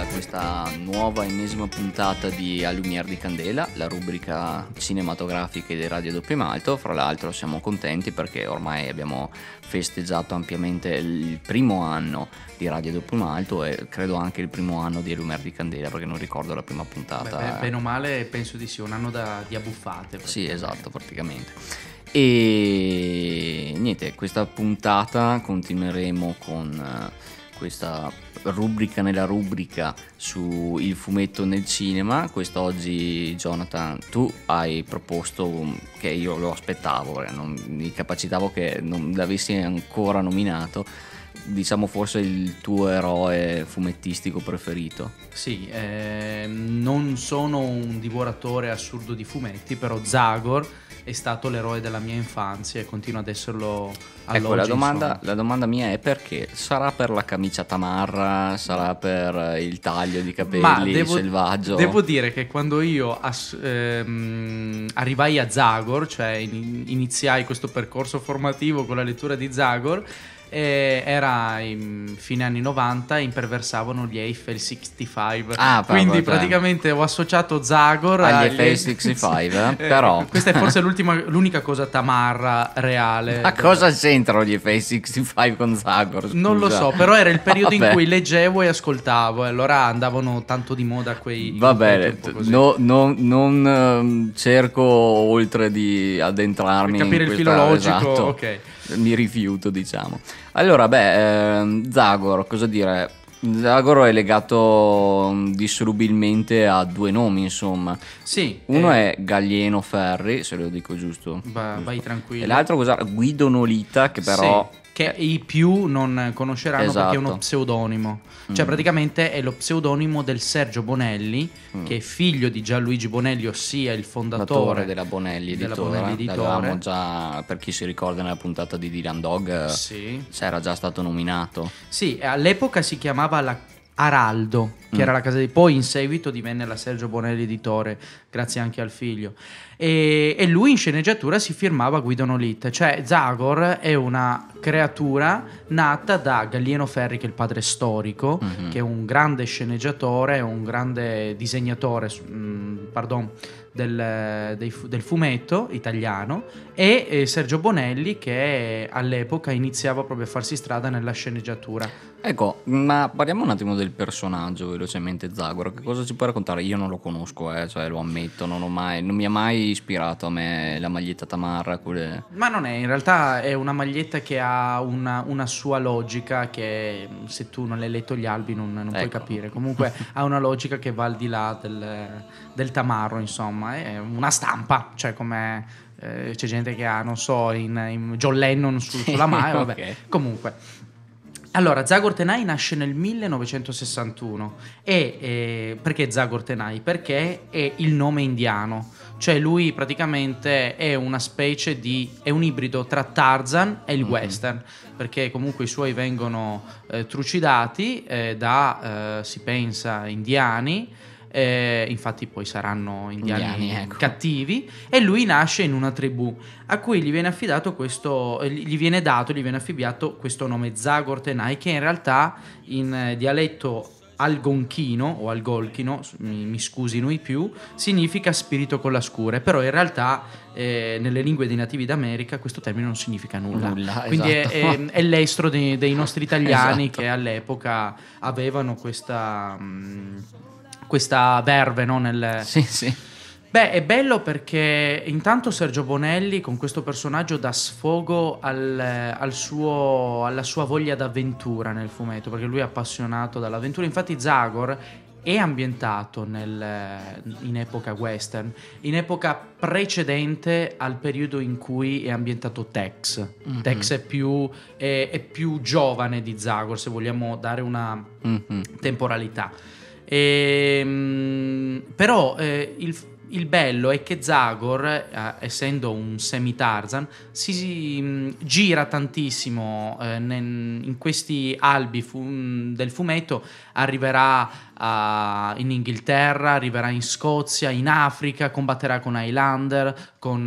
a questa nuova ennesima puntata di A Lumière di Candela, la rubrica cinematografica di Radio Doppio Malto. Fra l'altro siamo contenti perché ormai abbiamo festeggiato ampiamente il primo anno di Radio Doppio Malto e credo anche il primo anno di A Lumière di Candela, perché non ricordo la prima puntata. Bene o male penso di sì, un anno di abbuffate. Sì, esatto, praticamente. E niente, questa puntata continueremo con questa rubrica nella rubrica su il fumetto nel cinema. Quest'oggi, Jonathan, tu hai proposto, che io lo aspettavo, perché non mi capacitavo che non l'avessi ancora nominato, diciamo forse il tuo eroe fumettistico preferito. Sì, non sono un divoratore assurdo di fumetti, però Zagor è stato l'eroe della mia infanzia e continua ad esserlo all'oggi. Ecco, la domanda mia è perché? Sarà per la camicia tamarra? Sarà per il taglio di capelli selvaggio? Devo dire che quando io arrivai a Zagor, cioè iniziai questo percorso formativo con la lettura di Zagor, era in fine anni 90, imperversavano gli Eiffel 65, quindi praticamente ho associato Zagor agli Eiffel 65, però questa è forse l'unica cosa tamarra reale. Ma cosa c'entrano gli Eiffel 65 con Zagor? Scusa. Non lo so, però era il periodo in cui leggevo e ascoltavo, e allora andavano tanto di moda quei... Va bene, non cerco oltre di addentrarmi per capire in il filo logico, esatto. ok. Mi rifiuto, diciamo. Allora, Zagor, cosa dire? Zagor è legato indissolubilmente a due nomi, insomma. Sì. Uno è Gallieno Ferri, se lo dico giusto. Vai tranquillo. E l'altro cos'è? Guido Nolita, che però... Sì, che i più non conosceranno, esatto, perché è uno pseudonimo. Cioè praticamente è lo pseudonimo del Sergio Bonelli, che è figlio di Gianluigi Bonelli, ossia il fondatore della Bonelli Editore. L'avevamo già, per chi si ricorda, nella puntata di Dylan Dog, sì, c'era già stato nominato. Sì, all'epoca si chiamava la Araldo, che era la casa di... Poi in seguito divenne la Sergio Bonelli Editore, grazie anche al figlio. E lui in sceneggiatura si firmava Guido Nolita. Cioè Zagor è una creatura nata da Gallieno Ferri, che è il padre storico, che è un grande sceneggiatore, un grande disegnatore del fumetto italiano, e Sergio Bonelli, che all'epoca iniziava proprio a farsi strada nella sceneggiatura. Ecco, ma parliamo un attimo del personaggio velocemente. Zagor, che cosa ci puoi raccontare? Io non lo conosco, cioè lo ammetto, non mi ha mai ispirato a me la maglietta tamarra, quelle... Ma non è, in realtà è una maglietta che ha una sua logica, che se tu non hai letto gli albi non puoi capire. Comunque ha una logica che va al di là del tamarro, insomma, è una stampa, cioè come c'è gente che ha, non so, in John Lennon sulla mano, vabbè. Okay. Comunque, allora, Zagor Tenai nasce nel 1961 e perché Zagor Tenai? Perché è il nome indiano, cioè lui praticamente è una specie è un ibrido tra Tarzan e il western, perché comunque i suoi vengono trucidati da, si pensa, indiani. Infatti poi saranno indiani ecco, cattivi, e lui nasce in una tribù a cui gli viene affibbiato questo nome Zagor Tenai, che in realtà in dialetto algonchino o algolchino, mi scusino i più, significa spirito con la scure, però in realtà nelle lingue dei nativi d'America questo termine non significa nulla. Quindi esatto, è l'estro dei nostri italiani, esatto, che all'epoca avevano questa verve, no? Sì. Beh, è bello perché intanto Sergio Bonelli con questo personaggio dà sfogo alla sua voglia d'avventura nel fumetto, perché lui è appassionato dall'avventura. Infatti Zagor è ambientato in epoca western, in epoca precedente al periodo in cui è ambientato Tex. Tex è più giovane di Zagor, se vogliamo dare una temporalità. Però il bello è che Zagor, essendo un semi-Tarzan, si gira tantissimo in questi albi del fumetto. Arriverà in Inghilterra, arriverà in Scozia, in Africa, combatterà con Highlander, con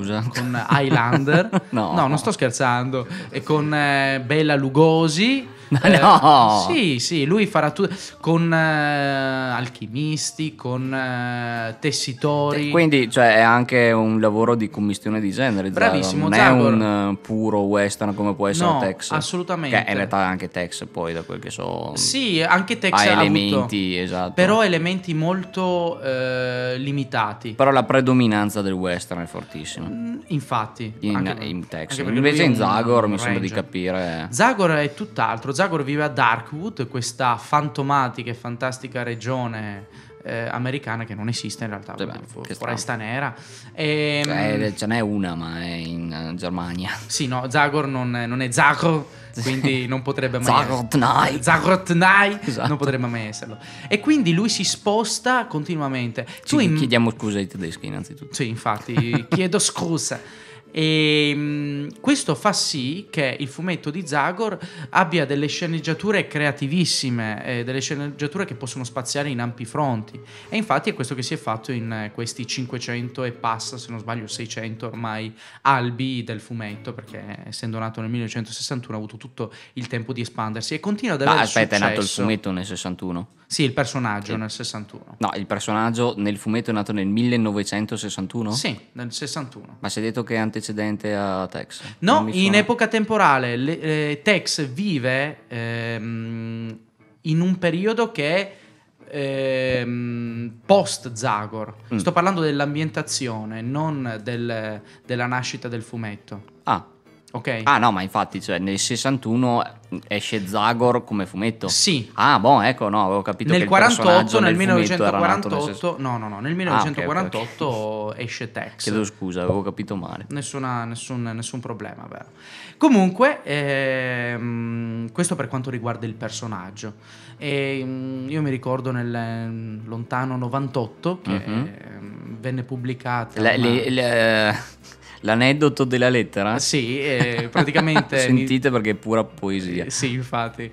Highlander. No, non sto scherzando, e con Bela Lugosi. No! Sì, lui farà tutto con alchimisti, con tessitori. Quindi, cioè, è anche un lavoro di commistione di genere. Bravissimo, non Zagor. è un puro western come può essere No, Tex. assolutamente. Che in realtà è anche Tex, poi, da quel che so. Sì, anche Tex ha ha elementi, avuto, esatto. però elementi molto limitati. Però la predominanza del western è fortissima. Infatti, In Tex. anche perché Invece lui è in Zagor un mi sembra di ranger. capire. Zagor è tutt'altro. Zagor vive a Darkwood, questa fantomatica e fantastica regione americana che non esiste in realtà, Sì, beh, che foresta nera. Ce n'è una, ma è in Germania. Sì, no, Zagor non è Zagor, quindi non potrebbe mai Zagortnai. Zagortnai, Esatto. non potrebbe mai esserlo. E quindi lui si sposta continuamente. Chiediamo scusa ai tedeschi innanzitutto. Sì, infatti, chiedo scusa. E questo fa sì che il fumetto di Zagor abbia delle sceneggiature creativissime, delle sceneggiature che possono spaziare in ampi fronti, e infatti è questo che si è fatto in questi 500 e passa, se non sbaglio 600 ormai albi del fumetto, perché essendo nato nel 1961 ha avuto tutto il tempo di espandersi e continua ad avere Aspetta, successo. è nato il fumetto nel 61? Sì, il personaggio nel 61. No, il personaggio nel fumetto è nato nel 1961? Sì, nel 61. Ma si è detto che è antecedente a Tex? No, Non mi in suona. epoca temporale. Tex vive in un periodo che è post Zagor. Sto parlando dell'ambientazione, non della nascita del fumetto. Ah. Ok? Ah no, ma infatti, cioè, nel 61 esce Zagor come fumetto? Sì. Ah, boh, ecco, no, avevo capito che Nel il personaggio 48, nel fumetto era nato 1948, no, nel 1948 esce Tex. Chiedo scusa, avevo capito male. Nessun problema, vero. Comunque, questo per quanto riguarda il personaggio. Io mi ricordo nel lontano 98 che venne pubblicata l'aneddoto della lettera? Sì, praticamente Sentite perché è pura poesia. sì, infatti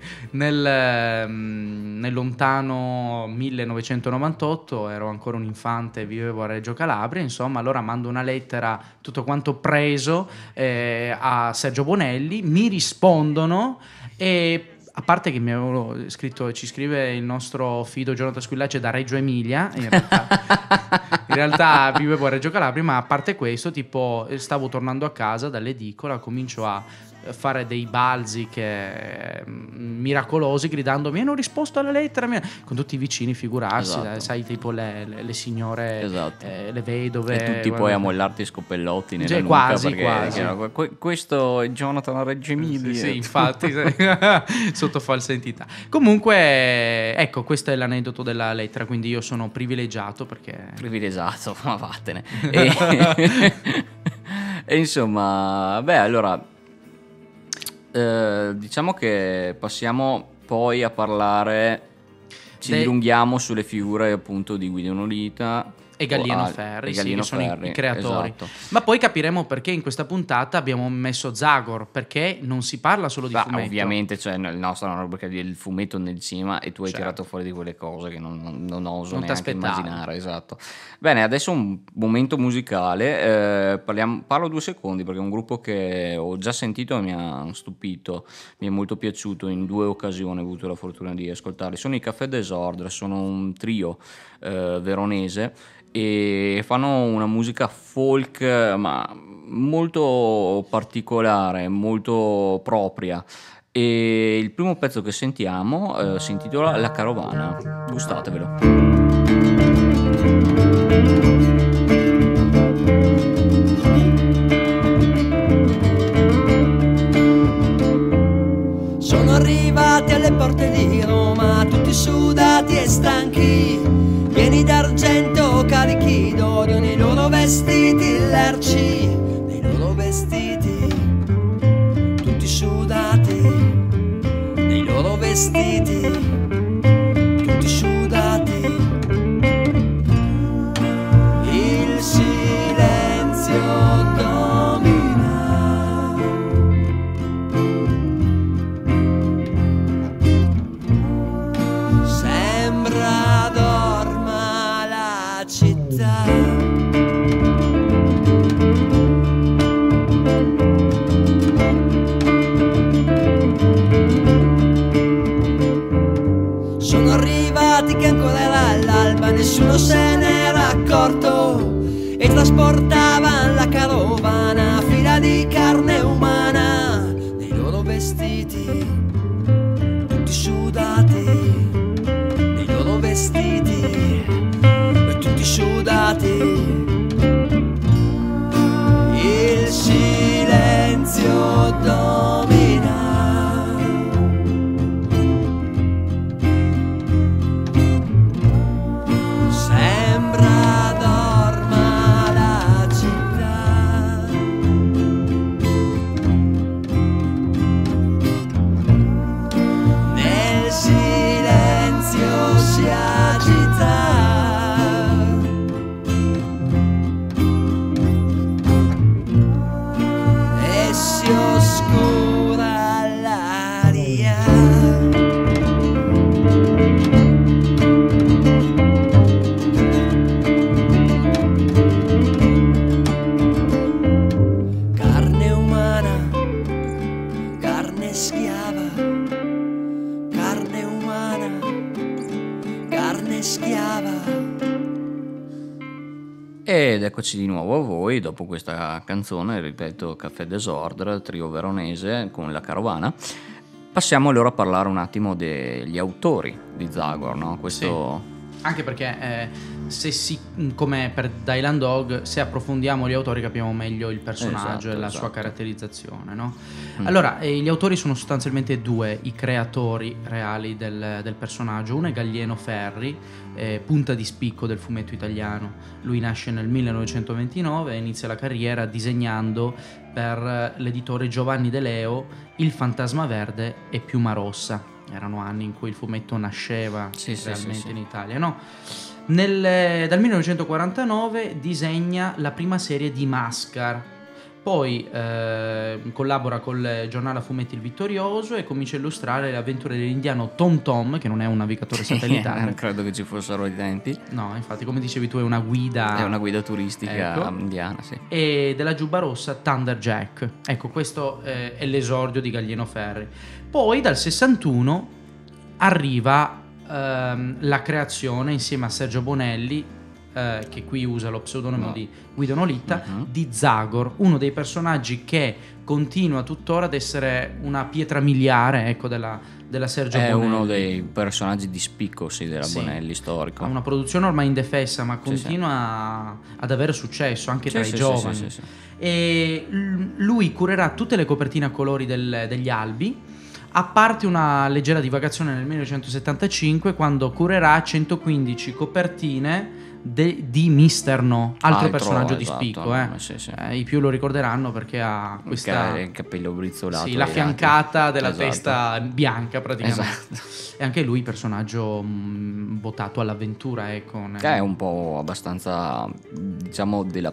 nel lontano 1998 ero ancora un infante, vivevo a Reggio Calabria, insomma, allora mando una lettera tutto quanto preso a Sergio Bonelli, mi rispondono e a parte che mi avevano scritto, ci scrive il nostro fido Jonathan Squillace da Reggio Emilia, in realtà vivevo a Reggio Calabria, ma a parte questo, tipo, stavo tornando a casa dall'edicola, comincio a fare dei balzi miracolosi gridandomi hanno risposto alla lettera con tutti i vicini, figurarsi, esatto. Sai, tipo le signore, esatto. le vedove, e tutti poi a mollarti scopellotti nella nuca quasi. Questo è Jonathan a Reggio Emilia. Sì, infatti sotto falsa entità. Comunque ecco, questo è l'aneddoto della lettera, quindi io sono privilegiato perché privilegiato, ma vattene. E insomma, beh, allora diciamo che passiamo poi a parlare, ci dilunghiamo sulle figure appunto di Guido Nolita e Gallieno Ferri, che sono i creatori. Esatto. Ma poi capiremo perché in questa puntata abbiamo messo Zagor, perché non si parla solo di fumetto. Ovviamente, cioè, il nostro è una rubrica del fumetto nel cinema e tu hai tirato fuori di quelle cose che non oso neanche immaginare. Esatto. Bene, adesso un momento musicale, parlo 2 secondi perché è un gruppo che ho già sentito e mi ha stupito, mi è molto piaciuto, in 2 occasioni ho avuto la fortuna di ascoltarli. Sono i Café Desordre, sono un trio veronese e fanno una musica folk ma molto particolare, molto propria, e il primo pezzo che sentiamo si intitola La Carovana, gustatevelo. Sono arrivati alle porte di Roma, tutti sudati e stanchi, pieni d'argento carichi d'oro nei loro vestiti lerci, nei loro vestiti, tutti sudati, nei loro vestiti, tutti sudati. Il silenzio domina, sembra dorma la città. nessuno se n'era accorto e trasportavano la carovana a fila di carne umana nei loro vestiti tutti sudati, nei loro vestiti tutti sudati. Il silenzio domina, sembra dorma la città. Nel silenzio si agita e si oscura l'aria. Carne umana, carne schiava, carne umana, carne schiava. Ed eccoci di nuovo a voi dopo questa canzone, ripeto, Café Desordre, trio veronese con La Carovana. Passiamo allora a parlare un attimo degli autori di Zagor, no? Questo... Anche perché come per Dylan Dog, se approfondiamo gli autori capiamo meglio il personaggio e la sua caratterizzazione, no? Allora, gli autori sono sostanzialmente due, i creatori reali del personaggio. Uno è Gallieno Ferri, punta di spicco del fumetto italiano. Lui nasce nel 1929 e inizia la carriera disegnando per l'editore Giovanni De Leo Il Fantasma Verde e Piuma Rossa. Erano anni in cui il fumetto nasceva realmente in Italia, no? Dal 1949 disegna la prima serie di Mascar, poi collabora col giornale a fumetti Il Vittorioso e comincia a illustrare le avventure dell'indiano Tom Tom, che non è un navigatore satellitare. Non credo che ci fossero i tempi. No, infatti, come dicevi tu, è una guida. È una guida turistica indiana, sì. E della Giubba Rossa Thunderjack. Ecco, questo è l'esordio di Gallieno Ferri. Poi dal 61 arriva la creazione insieme a Sergio Bonelli, che qui usa lo pseudonimo di Guido Nolitta, di Zagor, uno dei personaggi che continua tuttora ad essere una pietra miliare, ecco, della Sergio Bonelli. È uno dei personaggi di spicco, della Bonelli storico. Ha una produzione ormai indefessa, ma continua ad avere successo anche tra i giovani. E lui curerà tutte le copertine a colori degli albi, a parte una leggera divagazione nel 1975 quando curerà 115 copertine di Mister No, altro personaggio di spicco. I più lo ricorderanno perché ha questa il capello brizzolato, la fiancata della testa bianca praticamente. E anche lui personaggio votato all'avventura, ecco. È un po' abbastanza, diciamo, dei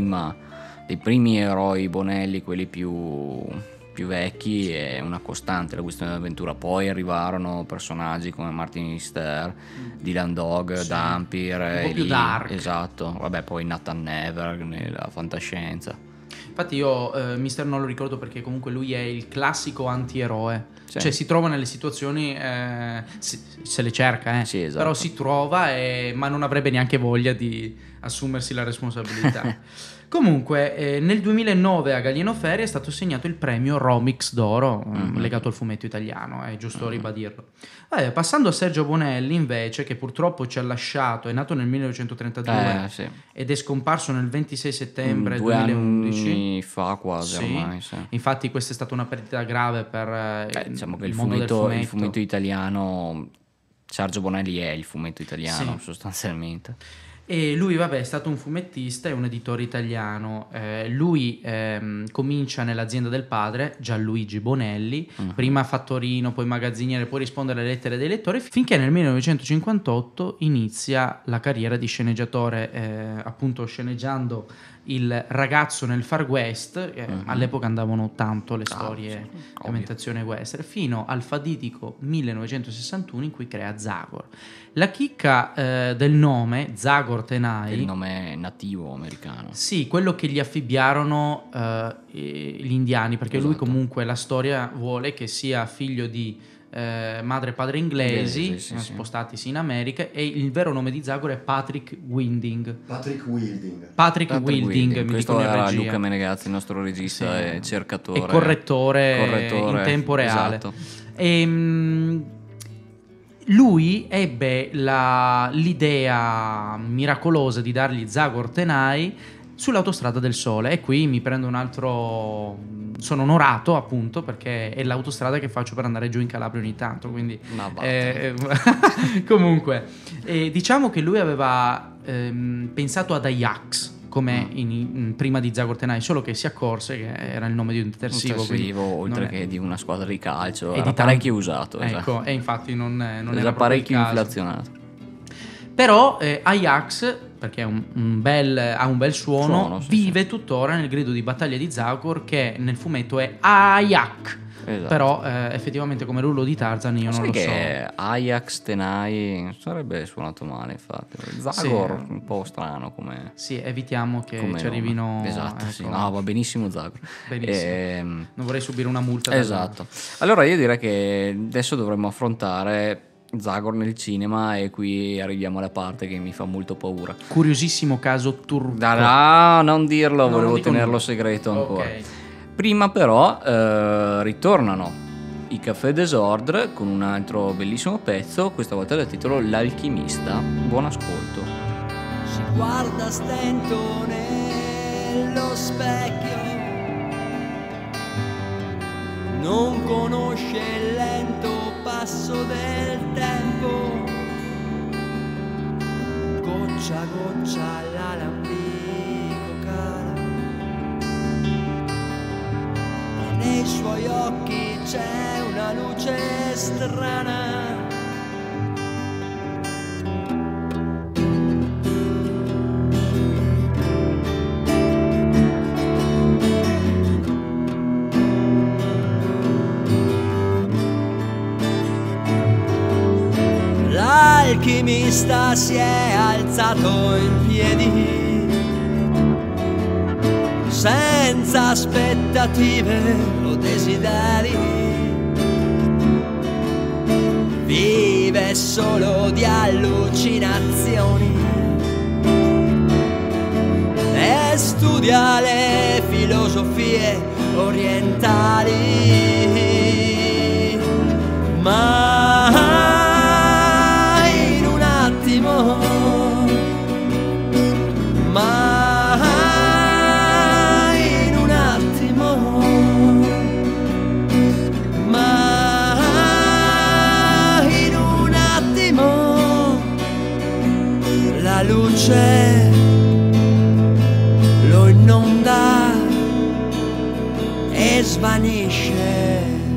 primi eroi Bonelli, quelli più vecchi, è una costante la questione dell'avventura. Poi arrivarono personaggi come Martin Lister, Dylan Dog, Dampir, un po' più dark. Esatto, vabbè, poi Nathan Never nella fantascienza. Infatti io Mister non lo ricordo perché comunque lui è il classico antieroe, cioè si trova nelle situazioni, se le cerca, esatto. Però si trova, ma non avrebbe neanche voglia di assumersi la responsabilità. Comunque nel 2009 a Gallieno Ferri è stato assegnato il premio Romix d'Oro, legato al fumetto italiano, è giusto ribadirlo. Passando a Sergio Bonelli invece, che purtroppo ci ha lasciato, è nato nel 1932 ed è scomparso nel 26 settembre 2011. 2 anni fa quasi ormai. Infatti questa è stata una perdita grave per diciamo che il mondo del fumetto. Il fumetto italiano, Sergio Bonelli è il fumetto italiano sostanzialmente. E lui, è stato un fumettista e un editore italiano. Lui comincia nell'azienda del padre, Gianluigi Bonelli, prima fattorino, poi magazziniere, poi risponde alle lettere dei lettori, finché nel 1958 inizia la carriera di sceneggiatore, appunto sceneggiando Il ragazzo nel Far West, all'epoca andavano tanto le storie di ambientazione western, fino al fatidico 1961 in cui crea Zagor. La chicca del nome, Zagor Tenai, il nome nativo americano. Sì, quello che gli affibbiarono gli indiani, perché lui comunque la storia vuole che sia figlio di madre e padre inglesi, Inglesi, sì, sì. spostatisi in America, e il vero nome di Zagor è Patrick Wilding. Patrick Wilding. Patrick Wilding, mi questo dicono in era regia. Luca Menegazzi, il nostro regista Sì. e cercatore E correttore in tempo reale. Esatto. Lui ebbe l'idea miracolosa di dargli Zagor Tenai sull'autostrada del Sole, e qui mi prendo un altro, sono onorato appunto perché è l'autostrada che faccio per andare giù in Calabria ogni tanto, quindi Ma vattene. comunque diciamo che lui aveva pensato ad Ajax come prima di Zagor Tenai, solo che si accorse che era il nome di un detersivo, quindi oltre non è- che di una squadra di calcio, e era di tanti- parecchio usato, ecco, esatto. e infatti non Era era proprio parecchio il caso. inflazionato. Però Ajax, perché ha un bel suono, Sì, vive tuttora nel grido di battaglia di Zagor, che nel fumetto è Ajax. Esatto. Però effettivamente come l'urlo di Tarzan io non Sai lo che Ajax Tenai sarebbe suonato male, infatti. Zagor Sì. un po' strano come so. Sì, evitiamo che come ci nome. arrivino. Esatto, sì. ecco. No, va benissimo Zagor. Benissimo. Non vorrei subire una multa. Esatto. Allora io direi che adesso dovremmo affrontare Zagor nel cinema, e qui arriviamo alla parte che mi fa molto paura. Curiosissimo caso turco. No, non dirlo, No, volevo non dico tenerlo nulla. segreto ancora. Ok. Prima però ritornano i Café Desordre con un altro bellissimo pezzo, questa volta dal titolo L'Alchimista. Buon ascolto. Si guarda stento nello specchio, non conosce il lento passo del tempo, goccia a goccia l'alambico cala, e nei suoi occhi c'è una luce strana. L'alchimista si è alzato in piedi, senza aspettative o desideri, vive solo di allucinazioni e studia le filosofie orientali, ma in un attimo, ma in un attimo, ma in un attimo, la luce lo inonda e svanisce.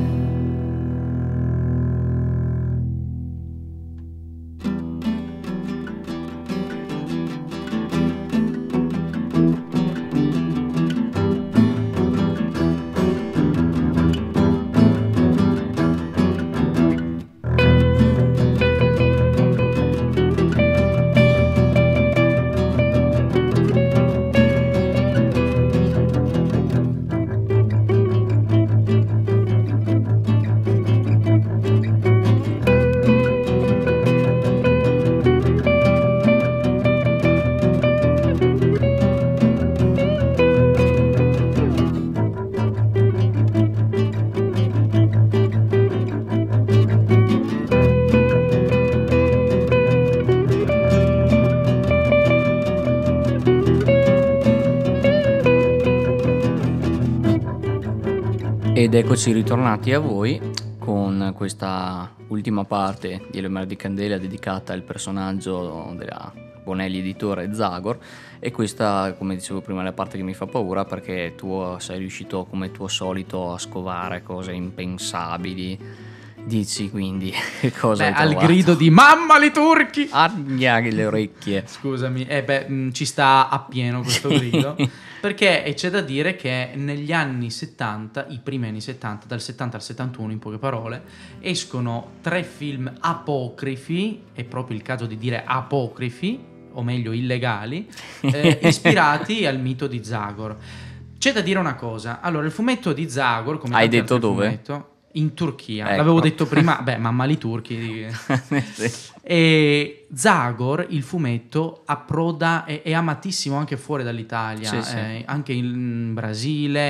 Ed eccoci ritornati a voi con questa ultima parte di Le Mare di Candela dedicata al personaggio della Bonelli editore Zagor, e questa, come dicevo prima, è la parte che mi fa paura, perché tu sei riuscito come tuo solito a scovare cose impensabili. Dici quindi che cosa hai al trovato? grido di mamma li turchi. Agna le orecchie. Scusami, ci sta appieno questo grido, perché c'è da dire che negli anni 70, i primi anni 70, dal 70 al 71 in poche parole, escono 3 film apocrifi, è proprio il caso di dire apocrifi, o meglio illegali, ispirati al mito di Zagor. C'è da dire una cosa, allora il fumetto di Zagor, come Hai tanti detto altri dove? fumetto, In Turchia, Ecco. l'avevo detto prima, mammali turchi. Sì. E Zagor, il fumetto, approda, è amatissimo anche fuori dall'Italia, Sì, sì. anche in Brasile,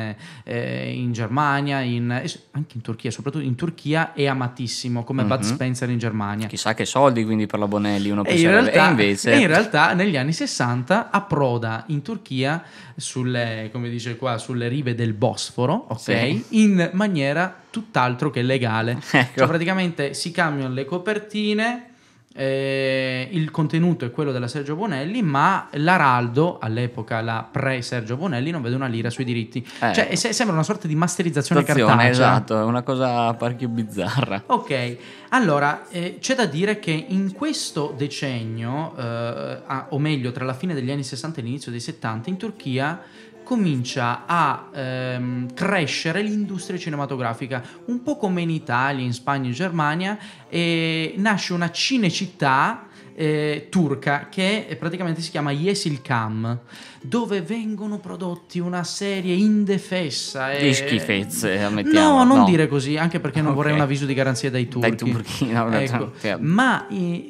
in Germania, anche in Turchia, soprattutto in Turchia è amatissimo, come Bud Spencer in Germania. Chissà che soldi quindi per la Bonelli uno E in, penserebbe. realtà, E invece e in realtà negli anni 60 approda in Turchia come dice qua, sulle rive del Bosforo, ok? Sì. In maniera tutt'altro che legale. Ecco. Cioè praticamente si cambiano le copertine, il contenuto è quello della Sergio Bonelli, ma l'Araldo, all'epoca la pre-Sergio Bonelli, non vede una lira sui diritti. Cioè Ecco. sembra una sorta di masterizzazione Situazione, cartacea. esatto, è una cosa parecchio bizzarra. Ok, allora c'è da dire che in questo decennio, o meglio tra la fine degli anni 60 e l'inizio dei 70, in Turchia comincia a crescere l'industria cinematografica, un po' come in Italia, in Spagna e Germania, e nasce una cinecittà turca che praticamente si chiama Yeşilçam, dove vengono prodotti una serie indefessa Di schifezze, ammettiamo. No, non dire così, anche perché non Ok. vorrei un avviso di garanzia dai turchi. No, Ecco. cioè, Ma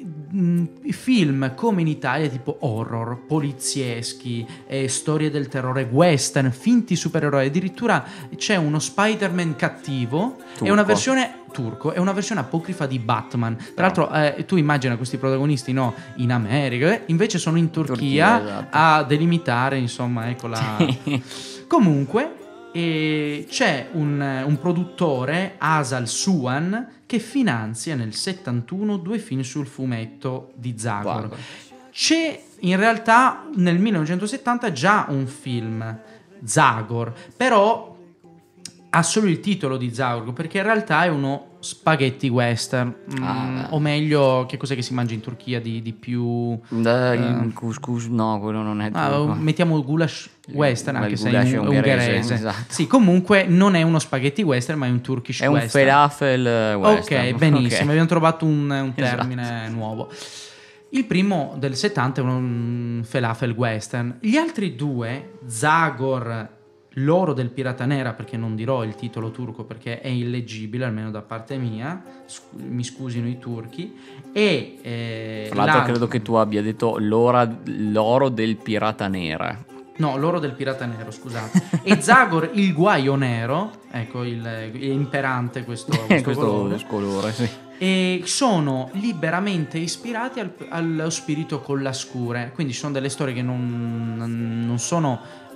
i film come in Italia, tipo horror, polizieschi, storie del terrore, western, finti supereroi, addirittura c'è uno Spider-Man cattivo, è una versione turco, è una versione apocrifa di Batman. Tra l'altro tu immagina questi protagonisti in America, invece sono in Turchia, esatto. a delimitare, insomma, ecco Comunque c'è un produttore, Asal Suan, che finanzia nel 71 2 film sul fumetto di Zagor. Wow. C'è in realtà nel 1970 già un film, Zagor, però ha solo il titolo di Zagor, perché in realtà è uno spaghetti western, o meglio, che cos'è che si mangia in Turchia di più? Il couscous, no, quello non è turco. Mettiamo goulash western, anche Il se goulash è è ungherese. esatto. Sì, comunque non è uno spaghetti western, ma è un Turkish È un western. falafel western. Ok, benissimo, Ok. abbiamo trovato un termine nuovo. Il primo del 70 è un falafel western. Gli altri due, Zagor, l'oro del pirata nera, perché non dirò il titolo turco perché è illeggibile, almeno da parte mia, mi scusino i turchi, e Tra l'altro credo che tu abbia detto l'oro del pirata nera. No, l'oro del pirata nero, scusate. E Zagor, il guaio nero, ecco, è imperante questo colore, sì. E sono liberamente ispirati allo spirito con la scure, quindi ci sono delle storie che non sono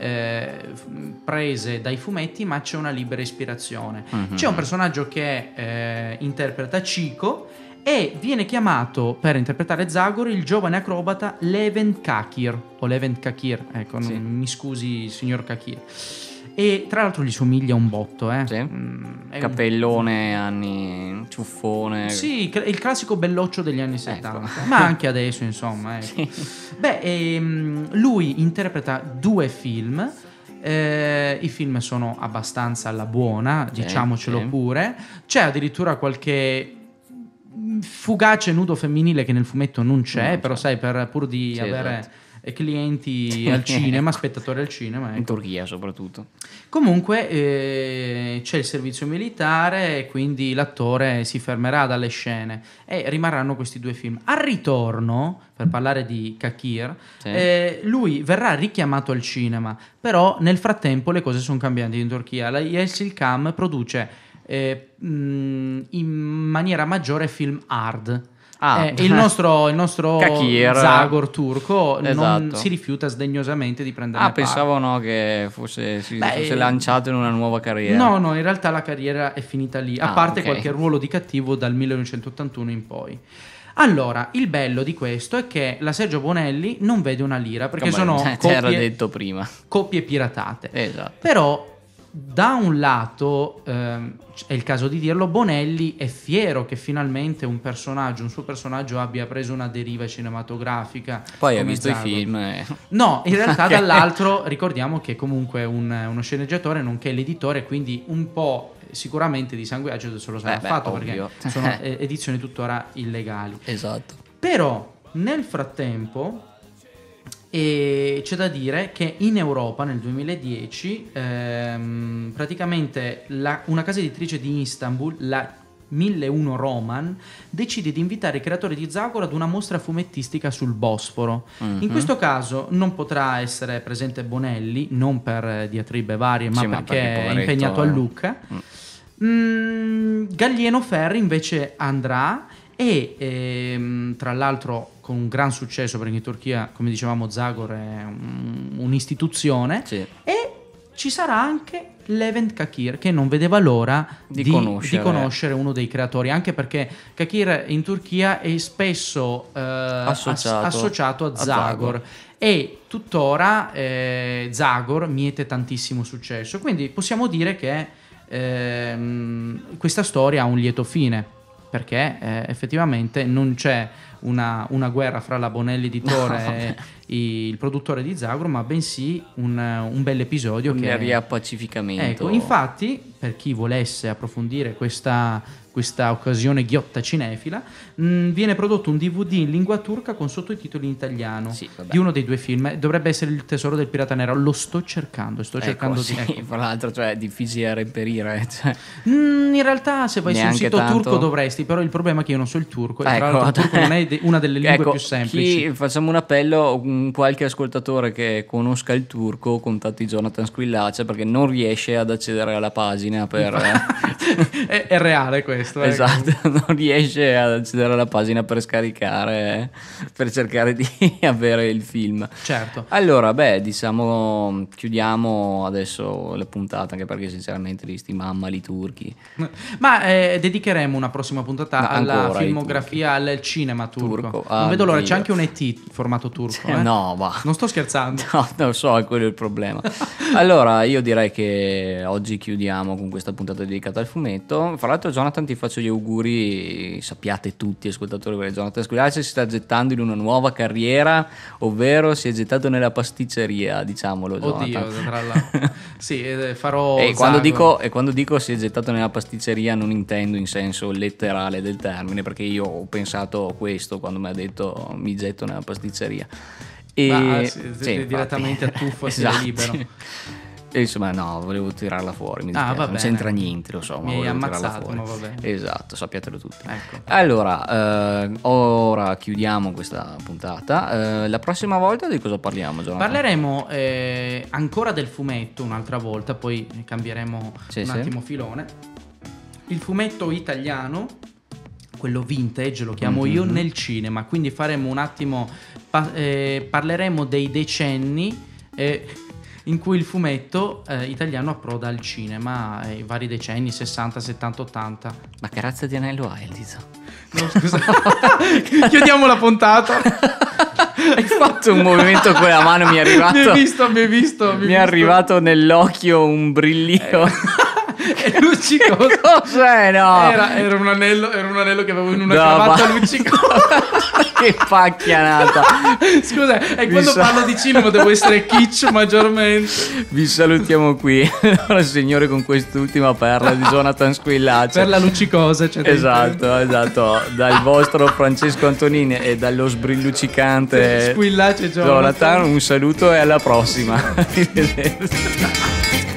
prese dai fumetti, ma c'è una libera ispirazione. C'è un personaggio che interpreta Chico e viene chiamato per interpretare Zagor il giovane acrobata Levent Kakir, o Levent Kakir, ecco, Sì. mi scusi signor Kakir. E tra l'altro gli somiglia un botto, Sì. Cappellone, anni ciuffone. Sì, il classico belloccio degli anni 70, Ecco. ma anche adesso, insomma. Ecco. Beh, lui interpreta 2 film. I film sono abbastanza alla buona, diciamocelo sì. pure. C'è addirittura qualche fugace nudo femminile che nel fumetto non c'è, però sai, pur di Sì, avere esatto. clienti al cinema, spettatori al cinema, ecco. In Turchia soprattutto. Comunque c'è il servizio militare e quindi l'attore si fermerà dalle scene e rimarranno questi 2 film. Al ritorno, per parlare di Kakir, Sì. lui verrà richiamato al cinema, però nel frattempo le cose sono cambiate in Turchia. La Yeşilçam produce in maniera maggiore film hard. Il nostro Kakir. Zagor turco non Esatto. si rifiuta sdegnosamente di prenderne parte. Pensavo no che fosse lanciato in una nuova carriera. No, in realtà la carriera è finita lì, a parte ok. qualche ruolo di cattivo dal 1981 in poi. Allora, il bello di questo è che la Sergio Bonelli non vede una lira, perché sono te era detto prima. coppie piratate. Esatto. Però da un lato, è il caso di dirlo, Bonelli è fiero che finalmente un suo personaggio abbia preso una deriva cinematografica. Poi ha come visto Zagor. i film e... No, in realtà Ok. dall'altro ricordiamo che comunque è uno sceneggiatore nonché l'editore, quindi un po' sicuramente di sanguaggio se lo sarà fatto, ovvio. perché sono edizioni tuttora illegali. Esatto. Però nel frattempo E c'è da dire che in Europa nel 2010 praticamente una casa editrice di Istanbul, la 1001 Roman, decide di invitare i creatori di Zagor ad una mostra fumettistica sul Bosforo. In questo caso non potrà essere presente Bonelli, non per diatribe varie, ma Sì, perché è poveretto, impegnato a Lucca. Gallieno Ferri invece andrà e tra l'altro con un gran successo, perché in Turchia, come dicevamo, Zagor è un'istituzione. Sì. E ci sarà anche Levent Kakir, che non vedeva l'ora di conoscere uno dei creatori, anche perché Kakir in Turchia è spesso associato a Zagor. E tuttora Zagor miete tantissimo successo, quindi possiamo dire che questa storia ha un lieto fine, perché effettivamente non c'è una guerra fra la Bonelli editore e il produttore di Zagor, ma bensì un bel episodio un che riappacificamento. Ecco, infatti, per chi volesse approfondire questa occasione ghiotta cinefila, viene prodotto un DVD in lingua turca con sottotitoli in italiano di uno dei due film. Dovrebbe essere Il tesoro del pirata nero. Lo sto cercando fra l'altro, cioè è difficile da reperire, cioè. In realtà se vai su un sito turco dovresti, però il problema è che io non so il turco, e tra l'altro il turco non è una delle lingue più semplici. Facciamo un appello, qualche ascoltatore che conosca il turco contatti Jonathan Squillace, perché non riesce ad accedere alla pagina per è reale questo. Esatto, non riesce ad accedere alla pagina per scaricare, per cercare di avere il film. Certo. Allora, diciamo, chiudiamo adesso la puntata, anche perché sinceramente li sti mammali turchi. Ma dedicheremo una prossima puntata alla filmografia, al cinema turco. Non vedo l'ora, c'è anche un ET formato turco. No, va. Non sto scherzando. No, non so, quello è il problema. Allora, io direi che oggi chiudiamo con questa puntata dedicata al fumetto. Fra l'altro, Jonathan, ti faccio gli auguri, sappiate tutti ascoltatori, perché Jonathan Squillace si sta gettando in una nuova carriera, ovvero si è gettato nella pasticceria, diciamolo, Jonathan. Oddio, tra l'altro. Sì, farò e quando dico si è gettato nella pasticceria non intendo in senso letterale del termine, perché io ho pensato questo quando mi ha detto mi getto nella pasticceria. Direttamente a tuffo, esatto. Libero. E insomma, no, volevo tirarla fuori, non c'entra niente, lo so, ma mi hai volevo ammazzato, tirarla fuori. Ma vabbè. Esatto, sappiatelo tutti. Ecco. Allora, ora chiudiamo questa puntata. La prossima volta di cosa parliamo, Jonathan? Parleremo ancora del fumetto un'altra volta, poi cambieremo attimo filone. Il fumetto italiano, quello vintage lo chiamo io, nel cinema, quindi faremo un attimo parleremo dei decenni in cui il fumetto italiano approda al cinema, i vari decenni 60, 70, 80. Ma che razza di anello hai, Elisa? No, scusa. Chiudiamo la puntata. Hai fatto un movimento con la mano, mi è arrivato. Mi hai visto. Mi è arrivato nell'occhio un brillio. È luccicoso. Cos'è? No. Era un anello che avevo in una cravatta luccicosa. Che pacchianata. Scusa, quando parlo di cinema devo essere kitsch maggiormente. Vi salutiamo qui. Allora, signore, con quest'ultima perla di Jonathan Squillace. Per la luccicosa, cioè. Esatto. Dal vostro Francesco Antonini e dallo sbrilluccicante Squillace Jonathan, un saluto e alla prossima. Arrivederci.